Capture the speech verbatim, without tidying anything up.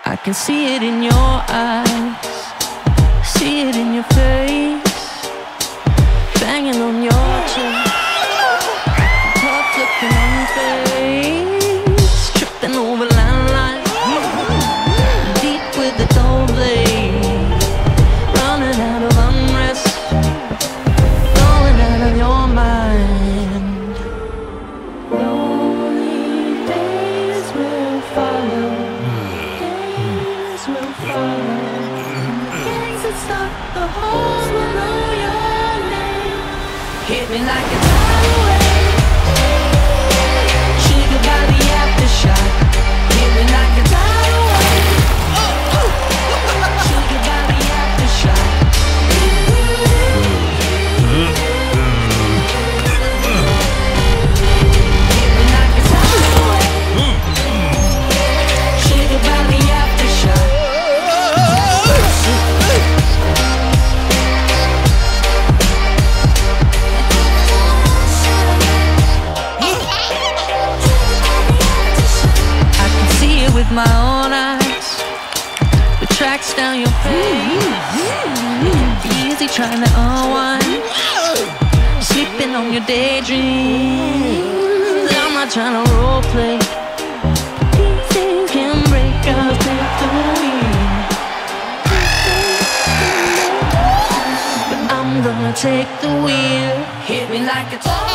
I can see it in your eyes, see it in your face, banging on your chest, tough looking on your face, tripping over landlines, deep with the dull blade, running out of unrest, going out of your mind. Lonely days will follow, days will follow. Gangs that start the halls will know your name. Hit me like a tidal wave, triggered by the aftershock. Hit me like a tidal wave, triggered by the aftershock. Hit me like a tidal wave, triggered by the aftershock. I can see it with my own eyes, the tracks down your face, easy trying to unwind, sleeping on your daydreams. I'm not trying to role play, these things can break, I'll take the wheel, but I'm gonna take the wheel. Hit me like a